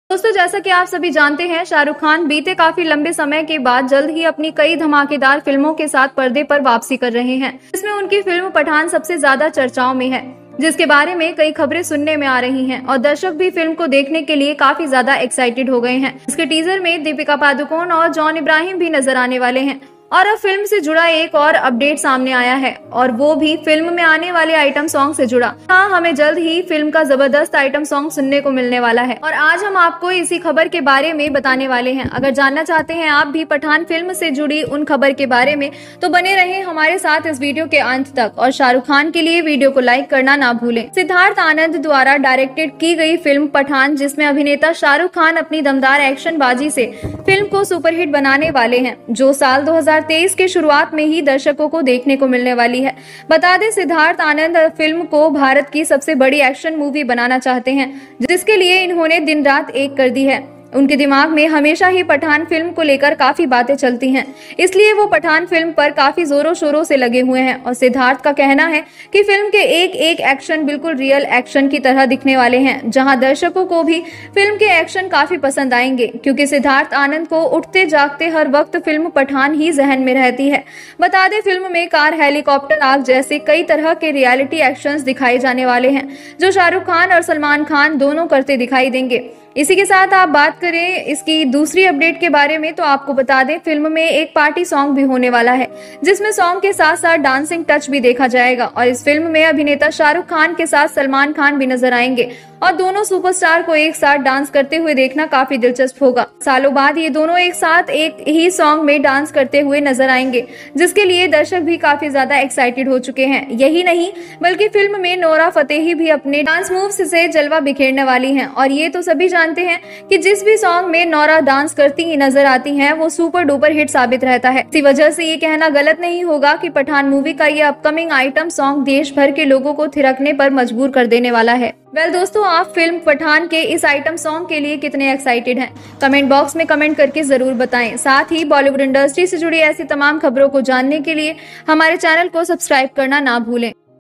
दोस्तों, जैसा कि आप सभी जानते हैं, शाहरुख खान बीते काफी लंबे समय के बाद जल्द ही अपनी कई धमाकेदार फिल्मों के साथ पर्दे पर वापसी कर रहे हैं। इसमें उनकी फिल्म पठान सबसे ज्यादा चर्चाओं में है, जिसके बारे में कई खबरें सुनने में आ रही हैं और दर्शक भी फिल्म को देखने के लिए काफी ज्यादा एक्साइटेड हो गए हैं। इसके टीजर में दीपिका पादुकोण और जॉन इब्राहिम भी नजर आने वाले हैं और अब फिल्म से जुड़ा एक और अपडेट सामने आया है और वो भी फिल्म में आने वाले आइटम सॉन्ग से जुड़ा। हाँ, हमें जल्द ही फिल्म का जबरदस्त आइटम सॉन्ग सुनने को मिलने वाला है और आज हम आपको इसी खबर के बारे में बताने वाले हैं। अगर जानना चाहते हैं आप भी पठान फिल्म से जुड़ी उन खबर के बारे में, तो बने रहें हमारे साथ इस वीडियो के अंत तक और शाहरुख खान के लिए वीडियो को लाइक करना ना भूलें। सिद्धार्थ आनंद द्वारा डायरेक्टेड की गई फिल्म पठान, जिसमें अभिनेता शाहरुख खान अपनी दमदार एक्शन बाजी से फिल्म को सुपरहिट बनाने वाले हैं, जो साल 2023 के शुरुआत में ही दर्शकों को देखने को मिलने वाली है। बता दें, सिद्धार्थ आनंद फिल्म को भारत की सबसे बड़ी एक्शन मूवी बनाना चाहते हैं, जिसके लिए इन्होंने दिन रात एक कर दी है। उनके दिमाग में हमेशा ही पठान फिल्म को लेकर काफी बातें चलती हैं, इसलिए वो पठान फिल्म पर काफी जोरों शोरों से लगे हुए हैं और सिद्धार्थ का कहना है कि फिल्म के एक एक एक्शन बिल्कुल रियल एक्शन की तरह दिखने वाले हैं, जहां दर्शकों को भी फिल्म के एक्शन काफी पसंद आएंगे, क्योंकि सिद्धार्थ आनंद को उठते जागते हर वक्त फिल्म पठान ही जहन में रहती है। बता दें, फिल्म में कार, हेलीकॉप्टर, आग जैसे कई तरह के रियलिटी एक्शंस दिखाए जाने वाले हैं, जो शाहरुख खान और सलमान खान दोनों करते दिखाई देंगे। इसी के साथ आप बात करें इसकी दूसरी अपडेट के बारे में, तो आपको बता दें, फिल्म में एक पार्टी सॉन्ग भी होने वाला है, जिसमें सॉन्ग के साथ साथ डांसिंग टच भी देखा जाएगा और इस फिल्म में अभिनेता शाहरुख खान के साथ सलमान खान भी नजर आएंगे और दोनों सुपरस्टार को एक साथ डांस करते हुए देखना काफी दिलचस्प होगा। सालों बाद ये दोनों एक साथ एक ही सॉन्ग में डांस करते हुए नजर आएंगे, जिसके लिए दर्शक भी काफी ज्यादा एक्साइटेड हो चुके हैं। यही नहीं, बल्कि फिल्म में नोरा फतेही भी अपने डांस मूव्स से जलवा बिखेरने वाली हैं और ये तो सभी जानते हैं कि जिस भी सॉन्ग में नोरा डांस करती ही नजर आती हैं, वो सुपर डुपर हिट साबित रहता है। इसी वजह से ये कहना गलत नहीं होगा कि पठान मूवी का ये अपकमिंग आइटम सॉन्ग देश भर के लोगों को थिरकने पर मजबूर कर देने वाला है। दोस्तों, आप फिल्म पठान के इस आइटम सॉन्ग के लिए कितने एक्साइटेड हैं? कमेंट बॉक्स में कमेंट करके जरूर बताएं। साथ ही बॉलीवुड इंडस्ट्री से जुड़ी ऐसी तमाम खबरों को जानने के लिए हमारे चैनल को सब्सक्राइब करना ना भूलें।